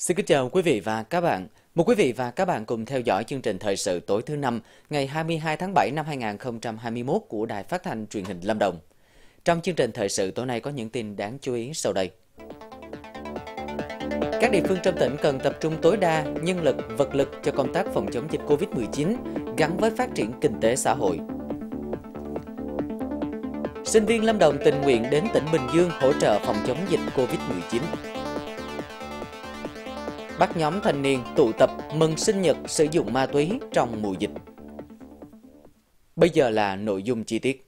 Xin kính chào quý vị và các bạn. Mời quý vị và các bạn cùng theo dõi chương trình thời sự tối thứ năm ngày 22 tháng 7 năm 2021 của Đài Phát thanh Truyền hình Lâm Đồng. Trong chương trình thời sự tối nay có những tin đáng chú ý sau đây. Các địa phương trong tỉnh cần tập trung tối đa nhân lực, vật lực cho công tác phòng chống dịch Covid-19 gắn với phát triển kinh tế xã hội. Sinh viên Lâm Đồng tình nguyện đến tỉnh Bình Dương hỗ trợ phòng chống dịch Covid-19. Bắt nhóm thanh niên tụ tập mừng sinh nhật sử dụng ma túy trong mùa dịch. Bây giờ là nội dung chi tiết.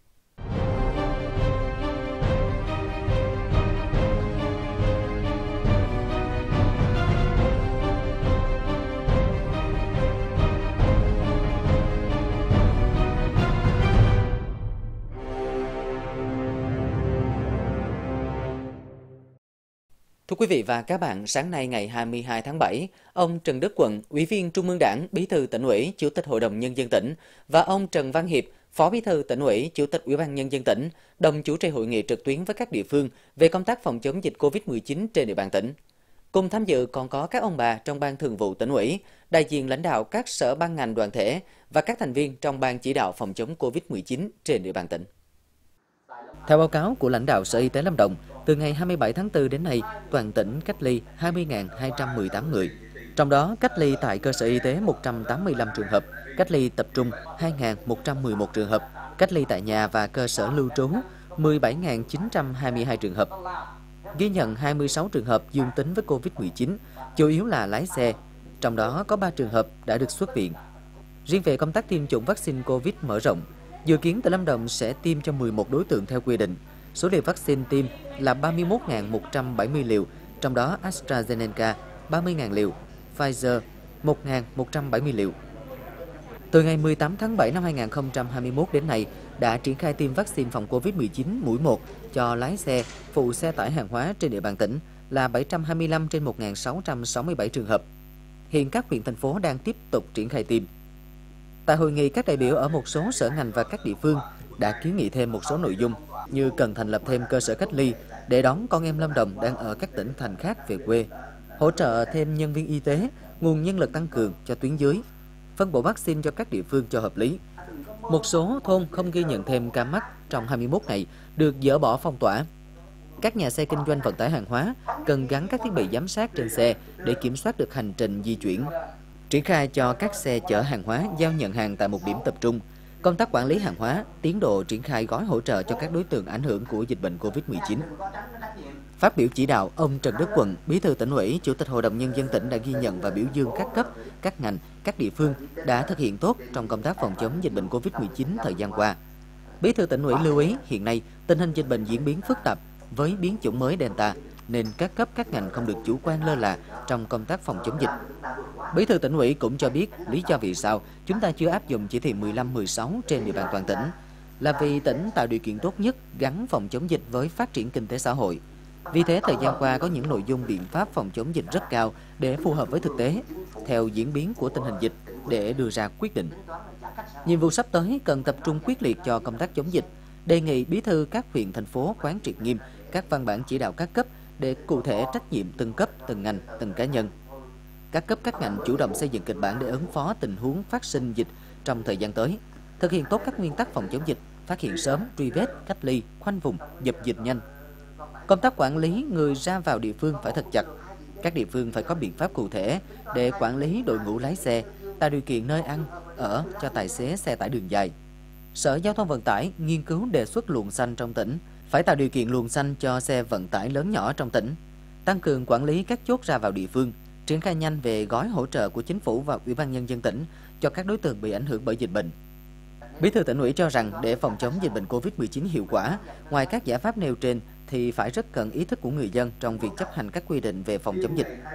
Thưa quý vị và các bạn, sáng nay ngày 22 tháng 7, ông Trần Đức Quận, Ủy viên Trung ương Đảng, Bí thư Tỉnh ủy, Chủ tịch Hội đồng Nhân dân tỉnh và ông Trần Văn Hiệp, Phó Bí thư Tỉnh ủy, Chủ tịch Ủy ban Nhân dân tỉnh, đồng chủ trì hội nghị trực tuyến với các địa phương về công tác phòng chống dịch Covid-19 trên địa bàn tỉnh. Cùng tham dự còn có các ông bà trong Ban Thường vụ Tỉnh ủy, đại diện lãnh đạo các sở ban ngành đoàn thể và các thành viên trong Ban chỉ đạo phòng chống Covid-19 trên địa bàn tỉnh. Theo báo cáo của lãnh đạo Sở Y tế Lâm Đồng, từ ngày 27 tháng 4 đến nay, toàn tỉnh cách ly 20.218 người. Trong đó, cách ly tại cơ sở y tế 185 trường hợp, cách ly tập trung 2.111 trường hợp, cách ly tại nhà và cơ sở lưu trú 17.922 trường hợp. Ghi nhận 26 trường hợp dương tính với Covid-19, chủ yếu là lái xe, trong đó có 3 trường hợp đã được xuất viện. Riêng về công tác tiêm chủng vaccine Covid mở rộng, dự kiến tỉnh Lâm Đồng sẽ tiêm cho 11 đối tượng theo quy định. Số liều vaccine tiêm là 31.170 liều, trong đó AstraZeneca 30.000 liều, Pfizer 1.170 liều. Từ ngày 18 tháng 7 năm 2021 đến nay, đã triển khai tiêm vaccine phòng Covid-19 mũi 1 cho lái xe, phụ xe tải hàng hóa trên địa bàn tỉnh là 725 trên 1.667 trường hợp. Hiện các huyện, thành phố đang tiếp tục triển khai tiêm. Tại hội nghị, các đại biểu ở một số sở ngành và các địa phương đã kiến nghị thêm một số nội dung như cần thành lập thêm cơ sở cách ly để đón con em Lâm Đồng đang ở các tỉnh thành khác về quê, hỗ trợ thêm nhân viên y tế, nguồn nhân lực tăng cường cho tuyến dưới, phân bổ vaccine cho các địa phương cho hợp lý. Một số thôn không ghi nhận thêm ca mắc trong 21 ngày được dỡ bỏ phong tỏa. Các nhà xe kinh doanh vận tải hàng hóa cần gắn các thiết bị giám sát trên xe để kiểm soát được hành trình di chuyển. Triển khai cho các xe chở hàng hóa giao nhận hàng tại một điểm tập trung, công tác quản lý hàng hóa, tiến độ triển khai gói hỗ trợ cho các đối tượng ảnh hưởng của dịch bệnh Covid-19. Phát biểu chỉ đạo, ông Trần Đức Quận, Bí thư Tỉnh ủy, Chủ tịch Hội đồng Nhân dân tỉnh đã ghi nhận và biểu dương các cấp, các ngành, các địa phương đã thực hiện tốt trong công tác phòng chống dịch bệnh Covid-19 thời gian qua. Bí thư Tỉnh ủy lưu ý hiện nay tình hình dịch bệnh diễn biến phức tạp với biến chủng mới Delta, nên các cấp các ngành không được chủ quan lơ là trong công tác phòng chống dịch. Bí thư Tỉnh ủy cũng cho biết lý do vì sao chúng ta chưa áp dụng chỉ thị 15-16 trên địa bàn toàn tỉnh là vì tỉnh tạo điều kiện tốt nhất gắn phòng chống dịch với phát triển kinh tế xã hội. Vì thế, thời gian qua có những nội dung biện pháp phòng chống dịch rất cao để phù hợp với thực tế, theo diễn biến của tình hình dịch để đưa ra quyết định. Nhiệm vụ sắp tới cần tập trung quyết liệt cho công tác chống dịch, đề nghị bí thư các huyện, thành phố quán triệt nghiêm các văn bản chỉ đạo các cấp để cụ thể trách nhiệm từng cấp, từng ngành, từng cá nhân. Các cấp các ngành chủ động xây dựng kịch bản để ứng phó tình huống phát sinh dịch trong thời gian tới, thực hiện tốt các nguyên tắc phòng chống dịch, phát hiện sớm, truy vết, cách ly, khoanh vùng, dập dịch nhanh. Công tác quản lý người ra vào địa phương phải thật chặt. Các địa phương phải có biện pháp cụ thể để quản lý đội ngũ lái xe, tạo điều kiện nơi ăn, ở cho tài xế xe tải đường dài. Sở Giao thông Vận tải nghiên cứu đề xuất luồng xanh trong tỉnh, phải tạo điều kiện luồng xanh cho xe vận tải lớn nhỏ trong tỉnh, tăng cường quản lý các chốt ra vào địa phương, triển khai nhanh về gói hỗ trợ của Chính phủ và Ủy ban Nhân dân tỉnh cho các đối tượng bị ảnh hưởng bởi dịch bệnh. Bí thư Tỉnh ủy cho rằng để phòng chống dịch bệnh Covid-19 hiệu quả, ngoài các giải pháp nêu trên thì phải rất cần ý thức của người dân trong việc chấp hành các quy định về phòng chống dịch.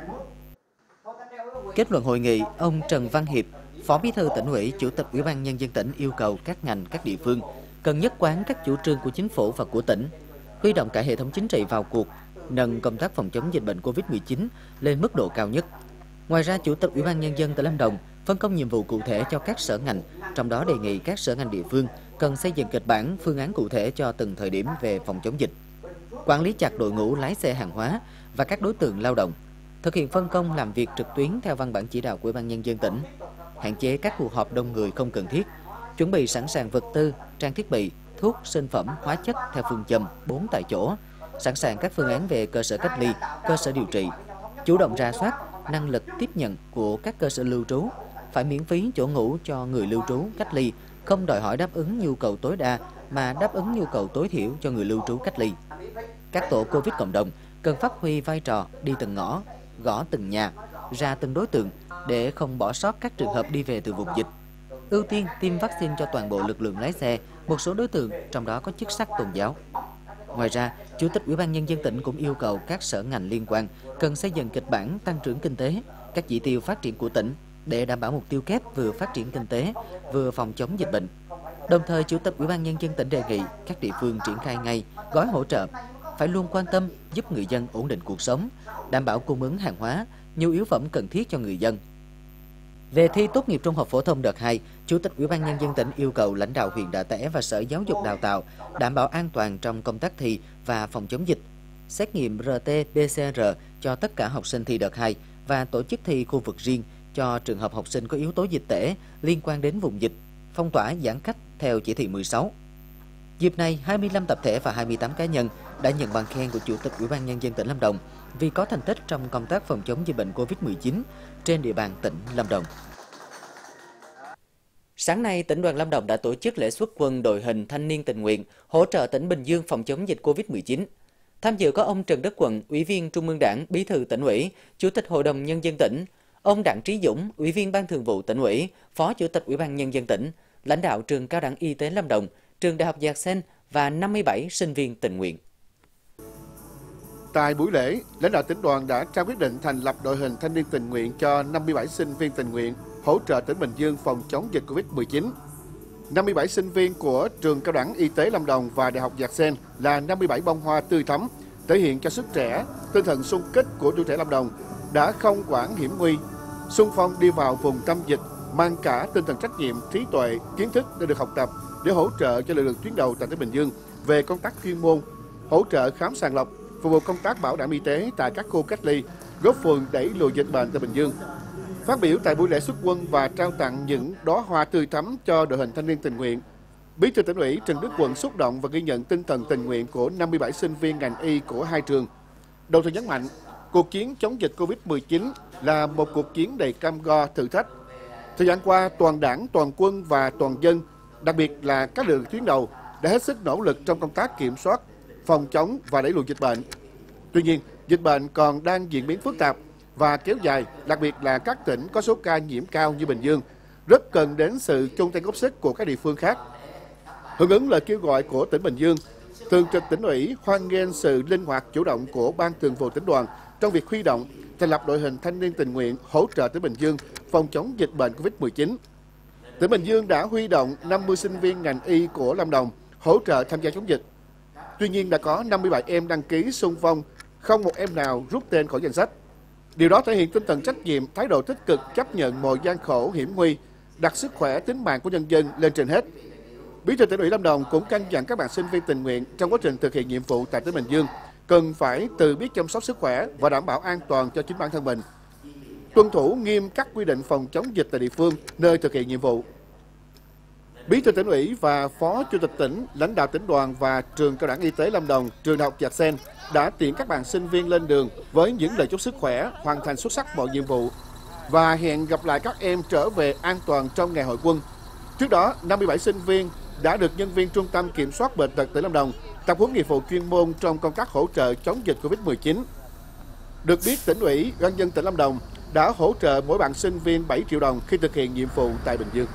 Kết luận hội nghị, ông Trần Văn Hiệp, Phó Bí thư Tỉnh ủy, Chủ tịch Ủy ban Nhân dân tỉnh yêu cầu các ngành, các địa phương cần nhất quán các chủ trương của Chính phủ và của tỉnh, huy động cả hệ thống chính trị vào cuộc, nâng công tác phòng chống dịch bệnh Covid-19 lên mức độ cao nhất. Ngoài ra, Chủ tịch Ủy ban Nhân dân tỉnh Lâm Đồng phân công nhiệm vụ cụ thể cho các sở ngành, trong đó đề nghị các sở ngành địa phương cần xây dựng kịch bản, phương án cụ thể cho từng thời điểm về phòng chống dịch, quản lý chặt đội ngũ lái xe hàng hóa và các đối tượng lao động, thực hiện phân công làm việc trực tuyến theo văn bản chỉ đạo của Ủy ban Nhân dân tỉnh, hạn chế các cuộc họp đông người không cần thiết, chuẩn bị sẵn sàng vật tư, trang thiết bị, thuốc, sinh phẩm, hóa chất theo phương châm 4 tại chỗ, sẵn sàng các phương án về cơ sở cách ly, cơ sở điều trị, chủ động rà soát năng lực tiếp nhận của các cơ sở lưu trú, phải miễn phí chỗ ngủ cho người lưu trú cách ly, không đòi hỏi đáp ứng nhu cầu tối đa mà đáp ứng nhu cầu tối thiểu cho người lưu trú cách ly. Các tổ Covid cộng đồng cần phát huy vai trò đi từng ngõ, gõ từng nhà, ra từng đối tượng để không bỏ sót các trường hợp đi về từ vùng dịch. Ưu tiên tiêm vaccine cho toàn bộ lực lượng lái xe, một số đối tượng trong đó có chức sắc tôn giáo. Ngoài ra, Chủ tịch Ủy ban Nhân dân tỉnh cũng yêu cầu các sở ngành liên quan cần xây dựng kịch bản tăng trưởng kinh tế, các chỉ tiêu phát triển của tỉnh để đảm bảo mục tiêu kép vừa phát triển kinh tế, vừa phòng chống dịch bệnh. Đồng thời, Chủ tịch Ủy ban Nhân dân tỉnh đề nghị các địa phương triển khai ngay gói hỗ trợ, phải luôn quan tâm giúp người dân ổn định cuộc sống, đảm bảo cung ứng hàng hóa, nhu yếu phẩm cần thiết cho người dân. Về thi tốt nghiệp trung học phổ thông đợt 2, Chủ tịch Ủy ban Nhân dân tỉnh yêu cầu lãnh đạo huyện Đạ Tẻ và Sở Giáo dục Đào tạo đảm bảo an toàn trong công tác thi và phòng chống dịch, xét nghiệm RT-PCR cho tất cả học sinh thi đợt 2 và tổ chức thi khu vực riêng cho trường hợp học sinh có yếu tố dịch tễ liên quan đến vùng dịch, phong tỏa giãn cách theo chỉ thị 16. Dịp này, 25 tập thể và 28 cá nhân đã nhận bằng khen của Chủ tịch Ủy ban Nhân dân tỉnh Lâm Đồng vì có thành tích trong công tác phòng chống dịch bệnh Covid-19 trên địa bàn tỉnh Lâm Đồng. Sáng nay, tỉnh đoàn Lâm Đồng đã tổ chức lễ xuất quân đội hình thanh niên tình nguyện hỗ trợ tỉnh Bình Dương phòng chống dịch Covid-19. Tham dự có ông Trần Đức Quận, Ủy viên Trung ương Đảng, Bí thư Tỉnh ủy, Chủ tịch Hội đồng Nhân dân tỉnh, ông Đặng Trí Dũng, Ủy viên Ban Thường vụ Tỉnh ủy, Phó Chủ tịch Ủy ban Nhân dân tỉnh, lãnh đạo trường Cao đẳng Y tế Lâm Đồng, trường Đại học Dạc Sen và 57 sinh viên tình nguyện. Tại buổi lễ, lãnh đạo tỉnh đoàn đã trao quyết định thành lập đội hình thanh niên tình nguyện cho 57 sinh viên tình nguyện hỗ trợ tỉnh Bình Dương phòng chống dịch Covid-19. 57 sinh viên của trường Cao đẳng Y tế Lâm Đồng và Đại học Dạc Sen là 57 bông hoa tươi thắm, thể hiện cho sức trẻ, tinh thần xung kích của tuổi trẻ Lâm Đồng đã không quản hiểm nguy, xung phong đi vào vùng tâm dịch, mang cả tinh thần trách nhiệm, trí tuệ, kiến thức để được học tập để hỗ trợ cho lực lượng tuyến đầu tại tỉnh Bình Dương về công tác chuyên môn, hỗ trợ khám sàng lọc, phục vụ công tác bảo đảm y tế tại các khu cách ly, góp phần đẩy lùi dịch bệnh tại Bình Dương. Phát biểu tại buổi lễ xuất quân và trao tặng những đóa hoa tươi thắm cho đội hình thanh niên tình nguyện, Bí thư Tỉnh ủy Trần Đức Quận xúc động và ghi nhận tinh thần tình nguyện của 57 sinh viên ngành y của hai trường. Đồng thời nhấn mạnh, cuộc chiến chống dịch Covid-19 là một cuộc chiến đầy cam go thử thách. Thời gian qua, toàn Đảng, toàn quân và toàn dân, đặc biệt là các lực lượng tuyến đầu đã hết sức nỗ lực trong công tác kiểm soát, phòng chống và đẩy lùi dịch bệnh. Tuy nhiên, dịch bệnh còn đang diễn biến phức tạp và kéo dài, đặc biệt là các tỉnh có số ca nhiễm cao như Bình Dương, rất cần đến sự chung tay góp sức của các địa phương khác. Hưởng ứng lời kêu gọi của tỉnh Bình Dương, Thường trực Tỉnh ủy hoan nghênh sự linh hoạt chủ động của Ban Thường vụ Tỉnh đoàn trong việc huy động, thành lập đội hình thanh niên tình nguyện hỗ trợ tỉnh Bình Dương phòng chống dịch bệnh Covid-19. Tỉnh Bình Dương đã huy động 50 sinh viên ngành y của Lâm Đồng hỗ trợ tham gia chống dịch. Tuy nhiên đã có 57 em đăng ký xung phong, không một em nào rút tên khỏi danh sách. Điều đó thể hiện tinh thần trách nhiệm, thái độ tích cực chấp nhận mọi gian khổ hiểm nguy, đặt sức khỏe tính mạng của nhân dân lên trên hết. Bí thư Tỉnh ủy Lâm Đồng cũng căn dặn các bạn sinh viên tình nguyện trong quá trình thực hiện nhiệm vụ tại tỉnh Bình Dương cần phải tự biết chăm sóc sức khỏe và đảm bảo an toàn cho chính bản thân mình, tuân thủ nghiêm các quy định phòng chống dịch tại địa phương nơi thực hiện nhiệm vụ. Bí thư Tỉnh ủy và Phó Chủ tịch tỉnh, lãnh đạo tỉnh đoàn và trường Cao đẳng Y tế Lâm Đồng, trường Đại học Dạc Sen đã tiễn các bạn sinh viên lên đường với những lời chúc sức khỏe, hoàn thành xuất sắc mọi nhiệm vụ và hẹn gặp lại các em trở về an toàn trong ngày hội quân. Trước đó, 57 sinh viên đã được nhân viên Trung tâm Kiểm soát Bệnh tật tỉnh Lâm Đồng tập huấn nghiệp vụ chuyên môn trong công tác hỗ trợ chống dịch Covid-19. Được biết, Tỉnh ủy, Ban nhân dân tỉnh Lâm Đồng đã hỗ trợ mỗi bạn sinh viên 7 triệu đồng khi thực hiện nhiệm vụ tại Bình Dương.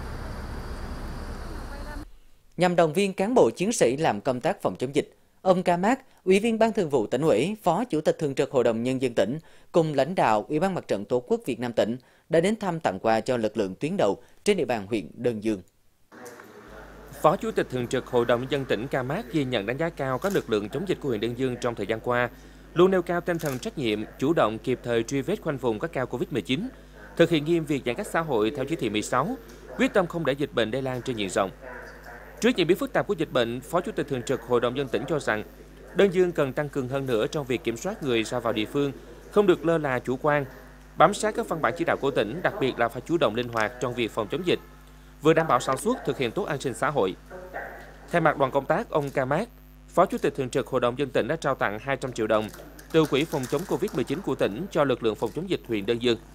Nhằm động viên cán bộ chiến sĩ làm công tác phòng chống dịch, ông Ca Mát, Ủy viên Ban Thường vụ Tỉnh ủy, Phó Chủ tịch Thường trực Hội đồng Nhân dân tỉnh cùng lãnh đạo Ủy ban Mặt trận Tổ quốc Việt Nam tỉnh đã đến thăm tặng quà cho lực lượng tuyến đầu trên địa bàn huyện Đơn Dương. Phó Chủ tịch Thường trực Hội đồng Nhân dân tỉnh Ca Mát ghi nhận đánh giá cao các lực lượng chống dịch của huyện Đơn Dương trong thời gian qua, luôn nêu cao tinh thần trách nhiệm, chủ động kịp thời truy vết khoanh vùng các ca Covid-19, thực hiện nghiêm việc giãn cách xã hội theo chỉ thị 16, quyết tâm không để dịch bệnh lây lan trên diện rộng. Trước diễn biến phức tạp của dịch bệnh, Phó Chủ tịch Thường trực Hội đồng Nhân dân tỉnh cho rằng Đơn Dương cần tăng cường hơn nữa trong việc kiểm soát người ra vào địa phương không được lơ là chủ quan, bám sát các văn bản chỉ đạo của tỉnh, đặc biệt là phải chủ động linh hoạt trong việc phòng chống dịch, vừa đảm bảo sản xuất, thực hiện tốt an sinh xã hội. Thay mặt đoàn công tác, ông Ca Mát, Phó Chủ tịch Thường trực Hội đồng nhân tỉnh đã trao tặng 200 triệu đồng từ Quỹ phòng chống Covid-19 của tỉnh cho lực lượng phòng chống dịch huyện Đơn Dương.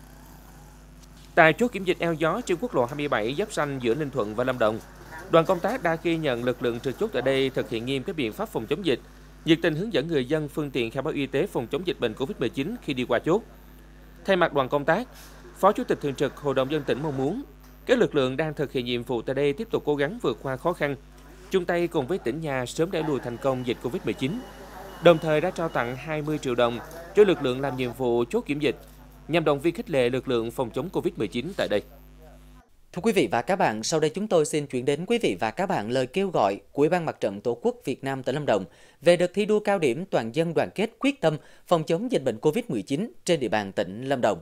Tại chốt kiểm dịch Eo Gió trên quốc lộ 27 giáp ranh giữa Ninh Thuận và Lâm Đồng, đoàn công tác đã ghi nhận lực lượng trực chốt tại đây thực hiện nghiêm các biện pháp phòng chống dịch, nhiệt tình hướng dẫn người dân phương tiện khai báo y tế phòng chống dịch bệnh Covid-19 khi đi qua chốt. Thay mặt đoàn công tác, Phó Chủ tịch Thường trực Hội đồng nhân tỉnh mong muốn các lực lượng đang thực hiện nhiệm vụ tại đây tiếp tục cố gắng vượt qua khó khăn, chung tay cùng với tỉnh nhà sớm đẩy lùi thành công dịch Covid-19. Đồng thời đã trao tặng 20 triệu đồng cho lực lượng làm nhiệm vụ chốt kiểm dịch, nhằm động viên khích lệ lực lượng phòng chống Covid-19 tại đây. Thưa quý vị và các bạn, sau đây chúng tôi xin chuyển đến quý vị và các bạn lời kêu gọi của Ủy ban Mặt trận Tổ quốc Việt Nam tỉnh Lâm Đồng về đợt thi đua cao điểm toàn dân đoàn kết quyết tâm phòng chống dịch bệnh Covid-19 trên địa bàn tỉnh Lâm Đồng.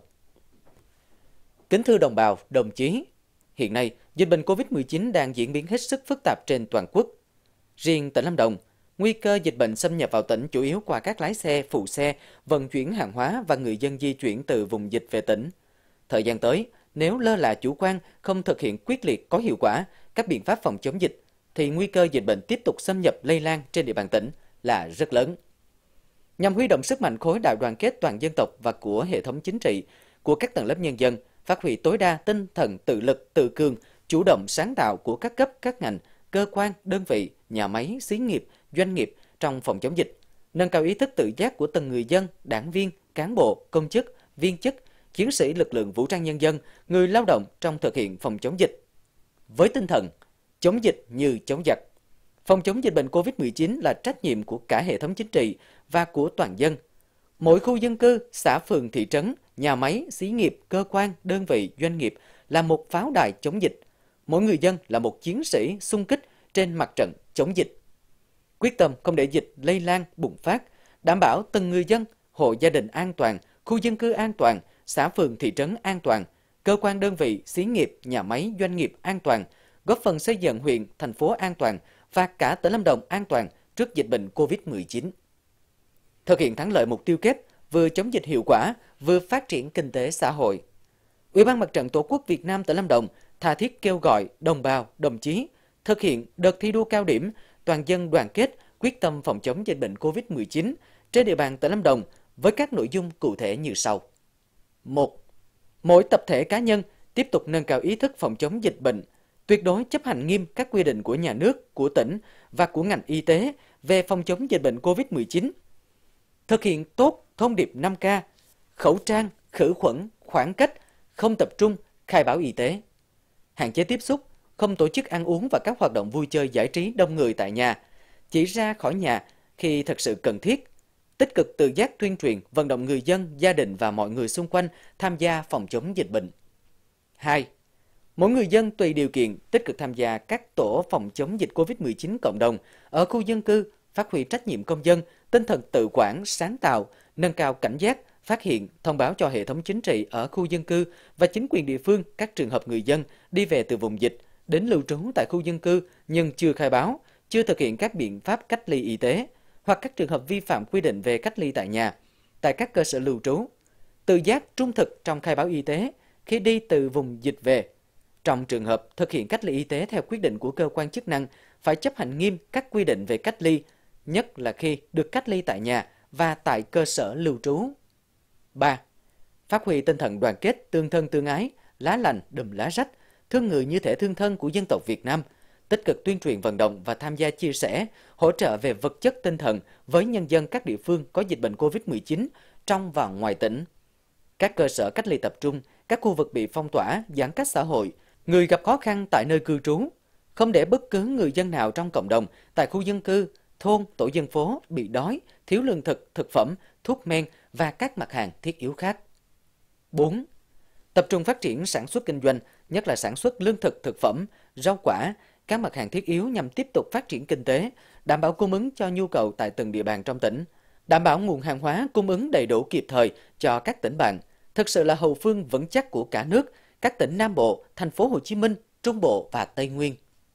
Kính thưa đồng bào, đồng chí, hiện nay dịch bệnh Covid-19 đang diễn biến hết sức phức tạp trên toàn quốc. Riêng tỉnh Lâm Đồng, nguy cơ dịch bệnh xâm nhập vào tỉnh chủ yếu qua các lái xe, phụ xe, vận chuyển hàng hóa và người dân di chuyển từ vùng dịch về tỉnh. Thời gian tới, nếu lơ là chủ quan, không thực hiện quyết liệt có hiệu quả các biện pháp phòng chống dịch, thì nguy cơ dịch bệnh tiếp tục xâm nhập lây lan trên địa bàn tỉnh là rất lớn. Nhằm huy động sức mạnh khối đại đoàn kết toàn dân tộc và của hệ thống chính trị, của các tầng lớp nhân dân, phát huy tối đa tinh thần tự lực, tự cường, chủ động sáng tạo của các cấp, các ngành, cơ quan, đơn vị, nhà máy, xí nghiệp, doanh nghiệp trong phòng chống dịch, nâng cao ý thức tự giác của từng người dân, đảng viên, cán bộ, công chức, viên chức, chiến sĩ lực lượng vũ trang nhân dân, người lao động trong thực hiện phòng chống dịch. Với tinh thần chống dịch như chống giặc, phòng chống dịch bệnh Covid-19 là trách nhiệm của cả hệ thống chính trị và của toàn dân. Mỗi khu dân cư, xã phường, thị trấn, nhà máy, xí nghiệp, cơ quan, đơn vị, doanh nghiệp là một pháo đài chống dịch. Mỗi người dân là một chiến sĩ xung kích trên mặt trận chống dịch. Quyết tâm không để dịch lây lan, bùng phát, đảm bảo từng người dân, hộ gia đình an toàn, khu dân cư an toàn, xã phường, thị trấn an toàn, cơ quan đơn vị, xí nghiệp, nhà máy, doanh nghiệp an toàn, góp phần xây dựng huyện, thành phố an toàn và cả tỉnh Lâm Đồng an toàn trước dịch bệnh Covid-19. Thực hiện thắng lợi mục tiêu kép vừa chống dịch hiệu quả, vừa phát triển kinh tế xã hội. Ủy ban Mặt trận Tổ quốc Việt Nam tỉnh Lâm Đồng tha thiết kêu gọi đồng bào, đồng chí thực hiện đợt thi đua cao điểm toàn dân đoàn kết quyết tâm phòng chống dịch bệnh Covid-19 trên địa bàn tỉnh Lâm Đồng với các nội dung cụ thể như sau. 1. Mỗi tập thể cá nhân tiếp tục nâng cao ý thức phòng chống dịch bệnh, tuyệt đối chấp hành nghiêm các quy định của nhà nước, của tỉnh và của ngành y tế về phòng chống dịch bệnh Covid-19. Thực hiện tốt thông điệp 5K, khẩu trang, khử khuẩn, khoảng cách, không tập trung, khai báo y tế. Hạn chế tiếp xúc, không tổ chức ăn uống và các hoạt động vui chơi giải trí đông người tại nhà, chỉ ra khỏi nhà khi thật sự cần thiết. Tích cực tự giác tuyên truyền, vận động người dân, gia đình và mọi người xung quanh tham gia phòng chống dịch bệnh. 2. Mỗi người dân tùy điều kiện tích cực tham gia các tổ phòng chống dịch Covid-19 cộng đồng ở khu dân cư, phát huy trách nhiệm công dân, tinh thần tự quản, sáng tạo, nâng cao cảnh giác, phát hiện, thông báo cho hệ thống chính trị ở khu dân cư và chính quyền địa phương các trường hợp người dân đi về từ vùng dịch đến lưu trú tại khu dân cư nhưng chưa khai báo, chưa thực hiện các biện pháp cách ly y tế, hoặc các trường hợp vi phạm quy định về cách ly tại nhà, tại các cơ sở lưu trú, tự giác trung thực trong khai báo y tế khi đi từ vùng dịch về. Trong trường hợp thực hiện cách ly y tế theo quyết định của cơ quan chức năng, phải chấp hành nghiêm các quy định về cách ly, nhất là khi được cách ly tại nhà và tại cơ sở lưu trú. 3. Phát huy tinh thần đoàn kết, tương thân tương ái, lá lành đùm lá rách, thương người như thể thương thân của dân tộc Việt Nam, tích cực tuyên truyền vận động và tham gia chia sẻ, hỗ trợ về vật chất tinh thần với nhân dân các địa phương có dịch bệnh Covid-19 trong và ngoài tỉnh. Các cơ sở cách ly tập trung, các khu vực bị phong tỏa, giãn cách xã hội, người gặp khó khăn tại nơi cư trú, không để bất cứ người dân nào trong cộng đồng, tại khu dân cư, thôn, tổ dân phố bị đói, thiếu lương thực, thực phẩm, thuốc men và các mặt hàng thiết yếu khác. 4. Tập trung phát triển sản xuất kinh doanh, nhất là sản xuất lương thực, thực phẩm, rau quả, các mặt hàng thiết yếu nhằm tiếp tục phát triển kinh tế, đảm bảo cung ứng cho nhu cầu tại từng địa bàn trong tỉnh, đảm bảo nguồn hàng hóa cung ứng đầy đủ kịp thời cho các tỉnh bạn, thực sự là hậu phương vững chắc của cả nước, các tỉnh Nam Bộ, thành phố Hồ Chí Minh, Trung Bộ và Tây Nguyên.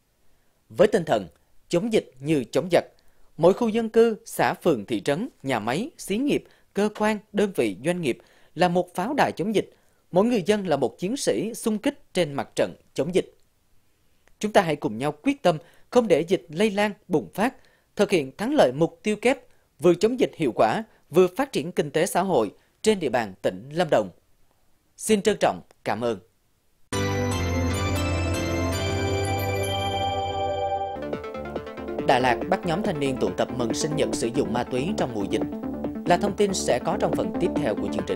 Với tinh thần chống dịch như chống giặc, mỗi khu dân cư, xã phường, thị trấn, nhà máy, xí nghiệp, cơ quan, đơn vị, doanh nghiệp là một pháo đài chống dịch. Mỗi người dân là một chiến sĩ xung kích trên mặt trận chống dịch. Chúng ta hãy cùng nhau quyết tâm không để dịch lây lan, bùng phát, thực hiện thắng lợi mục tiêu kép vừa chống dịch hiệu quả, vừa phát triển kinh tế xã hội trên địa bàn tỉnh Lâm Đồng. Xin trân trọng cảm ơn. Đà Lạt bắt nhóm thanh niên tụ tập mừng sinh nhật sử dụng ma túy trong mùa dịch là thông tin sẽ có trong phần tiếp theo của chương trình.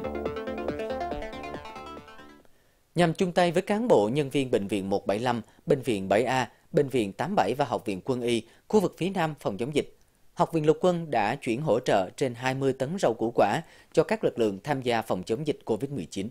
Nhằm chung tay với cán bộ nhân viên Bệnh viện 175, Bệnh viện 7A, Bệnh viện 87 và Học viện Quân y, khu vực phía Nam phòng chống dịch, Học viện Lục quân đã chuyển hỗ trợ trên 20 tấn rau củ quả cho các lực lượng tham gia phòng chống dịch COVID-19.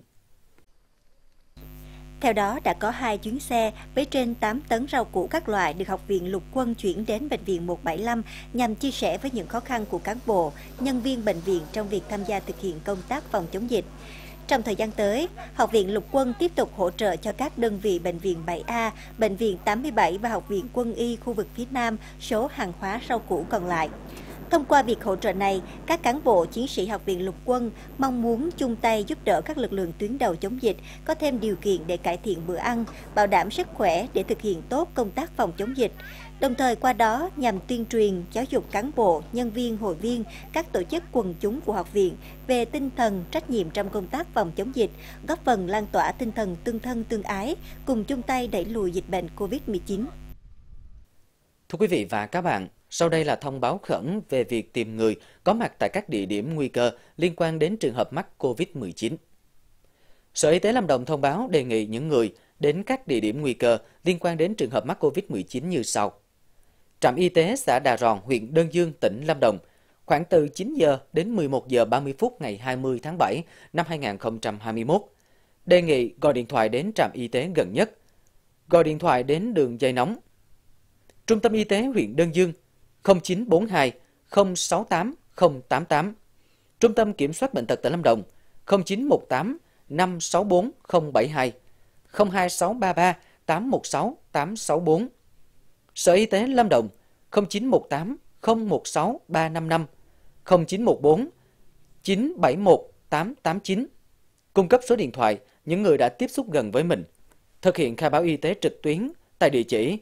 Theo đó, đã có 2 chuyến xe với trên 8 tấn rau củ các loại được Học viện Lục quân chuyển đến Bệnh viện 175 nhằm chia sẻ với những khó khăn của cán bộ, nhân viên bệnh viện trong việc tham gia thực hiện công tác phòng chống dịch. Trong thời gian tới, Học viện Lục quân tiếp tục hỗ trợ cho các đơn vị Bệnh viện 7A, Bệnh viện 87 và Học viện Quân y khu vực phía Nam số hàng hóa rau củ còn lại. Thông qua việc hỗ trợ này, các cán bộ chiến sĩ Học viện Lục quân mong muốn chung tay giúp đỡ các lực lượng tuyến đầu chống dịch có thêm điều kiện để cải thiện bữa ăn, bảo đảm sức khỏe để thực hiện tốt công tác phòng chống dịch. Đồng thời qua đó nhằm tuyên truyền, giáo dục cán bộ, nhân viên, hội viên, các tổ chức quần chúng của học viện về tinh thần trách nhiệm trong công tác phòng chống dịch, góp phần lan tỏa tinh thần tương thân tương ái, cùng chung tay đẩy lùi dịch bệnh COVID-19. Thưa quý vị và các bạn, sau đây là thông báo khẩn về việc tìm người có mặt tại các địa điểm nguy cơ liên quan đến trường hợp mắc COVID-19. Sở Y tế Lâm Đồng thông báo đề nghị những người đến các địa điểm nguy cơ liên quan đến trường hợp mắc COVID-19 như sau. Trạm y tế xã Đà Ròn, huyện Đơn Dương, tỉnh Lâm Đồng, khoảng từ 9 giờ đến 11 giờ 30 phút ngày 20 tháng 7 năm 2021. Đề nghị gọi điện thoại đến trạm y tế gần nhất, gọi điện thoại đến đường dây nóng. Trung tâm y tế huyện Đơn Dương 0942 068 088. Trung tâm Kiểm soát Bệnh tật tỉnh Lâm Đồng 0918 564 072 02633 816 864. Sở Y tế Lâm Đồng 0918 016 355 0914 971 889. Cung cấp số điện thoại những người đã tiếp xúc gần với mình. Thực hiện khai báo y tế trực tuyến tại địa chỉ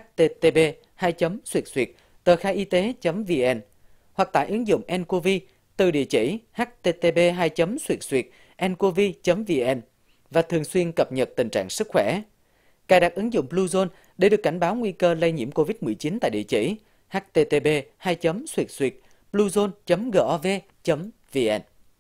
http://tờkhaiyt.vn hoặc tại ứng dụng nCoV từ địa chỉ http://ncov.vn và thường xuyên cập nhật tình trạng sức khỏe. Cài đặt ứng dụng Bluezone để được cảnh báo nguy cơ lây nhiễm COVID-19 tại địa chỉ http://bluezone.gov.vn.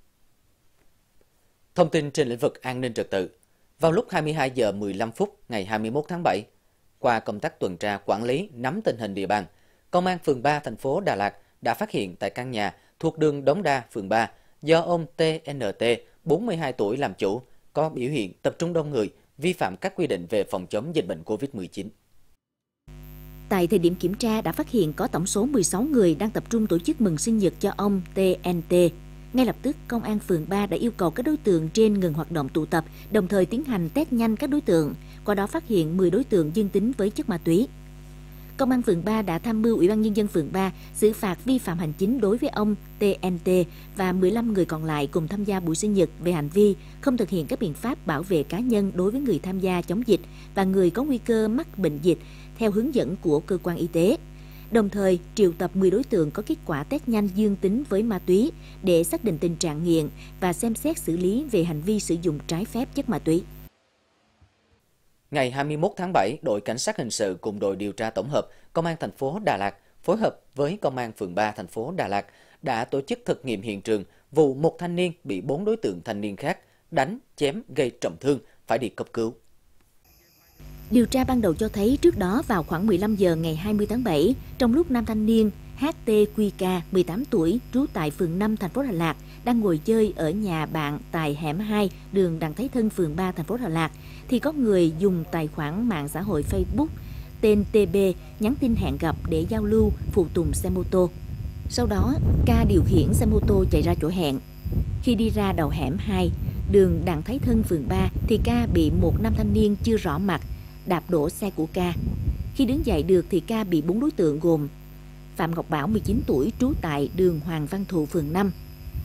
Thông tin trên lĩnh vực an ninh trật tự. Vào lúc 22 giờ 15 phút ngày 21 tháng 7, qua công tác tuần tra quản lý nắm tình hình địa bàn, Công an phường 3 thành phố Đà Lạt đã phát hiện tại căn nhà thuộc đường Đống Đa, phường 3 do ông TNT, 42 tuổi làm chủ, có biểu hiện tập trung đông người, vi phạm các quy định về phòng chống dịch bệnh COVID-19. Tại thời điểm kiểm tra đã phát hiện có tổng số 16 người đang tập trung tổ chức mừng sinh nhật cho ông TNT. Ngay lập tức, Công an phường 3 đã yêu cầu các đối tượng trên ngừng hoạt động tụ tập, đồng thời tiến hành test nhanh các đối tượng, qua đó phát hiện 10 đối tượng dương tính với chất ma túy. Công an phường 3 đã tham mưu Ủy ban Nhân dân phường 3 xử phạt vi phạm hành chính đối với ông TNT và 15 người còn lại cùng tham gia buổi sinh nhật về hành vi không thực hiện các biện pháp bảo vệ cá nhân đối với người tham gia chống dịch và người có nguy cơ mắc bệnh dịch theo hướng dẫn của cơ quan y tế. Đồng thời, triệu tập 10 đối tượng có kết quả test nhanh dương tính với ma túy để xác định tình trạng nghiện và xem xét xử lý về hành vi sử dụng trái phép chất ma túy. Ngày 21 tháng 7, đội cảnh sát hình sự cùng đội điều tra tổng hợp Công an thành phố Đà Lạt phối hợp với Công an phường 3 thành phố Đà Lạt đã tổ chức thực nghiệm hiện trường vụ một thanh niên bị 4 đối tượng thanh niên khác đánh, chém, gây trọng thương phải đi cấp cứu. Điều tra ban đầu cho thấy trước đó vào khoảng 15 giờ ngày 20 tháng 7, trong lúc nam thanh niên HTQK, 18 tuổi, trú tại phường 5 thành phố Đà Lạt, đang ngồi chơi ở nhà bạn tại hẻm 2, đường Đặng Thái Thân, phường 3 thành phố Đà Lạt, thì có người dùng tài khoản mạng xã hội Facebook tên TB nhắn tin hẹn gặp để giao lưu phụ tùng xe mô tô. Sau đó, K điều khiển xe mô tô chạy ra chỗ hẹn. Khi đi ra đầu hẻm 2, đường Đặng Thái Thân, phường 3, thì K bị một nam thanh niên chưa rõ mặt đạp đổ xe của K. Khi đứng dậy được thì K bị 4 đối tượng gồm Phạm Ngọc Bảo, 19 tuổi, trú tại đường Hoàng Văn Thụ, phường 5,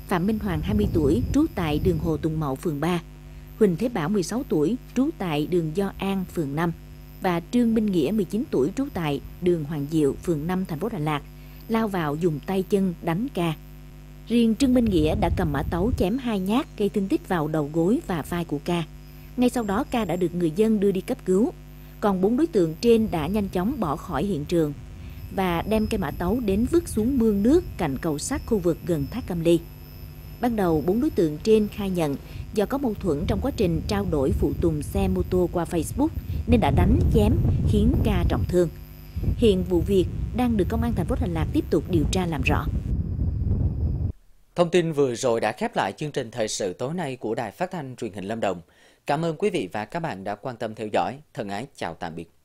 Phạm Minh Hoàng 20 tuổi, trú tại đường Hồ Tùng Mậu, phường 3, Huỳnh Thế Bảo 16 tuổi, trú tại đường Do An, phường 5 và Trương Minh Nghĩa 19 tuổi, trú tại đường Hoàng Diệu, phường 5, thành phố Đà Lạt, lao vào dùng tay chân đánh Ca. Riêng Trương Minh Nghĩa đã cầm mã tấu chém 2 nhát gây thương tích vào đầu gối và vai của Ca. Ngay sau đó Ca đã được người dân đưa đi cấp cứu, còn 4 đối tượng trên đã nhanh chóng bỏ khỏi hiện trường và đem cây mã tấu đến vứt xuống mương nước cạnh cầu sắt khu vực gần thác Cam Ly. Ban đầu 4 đối tượng trên khai nhận do có mâu thuẫn trong quá trình trao đổi phụ tùng xe mô tô qua Facebook nên đã đánh chém khiến Ca trọng thương. Hiện vụ việc đang được Công an thành phố Đà Lạt tiếp tục điều tra làm rõ. Thông tin vừa rồi đã khép lại chương trình thời sự tối nay của Đài Phát thanh Truyền hình Lâm Đồng. Cảm ơn quý vị và các bạn đã quan tâm theo dõi. Thân ái chào tạm biệt.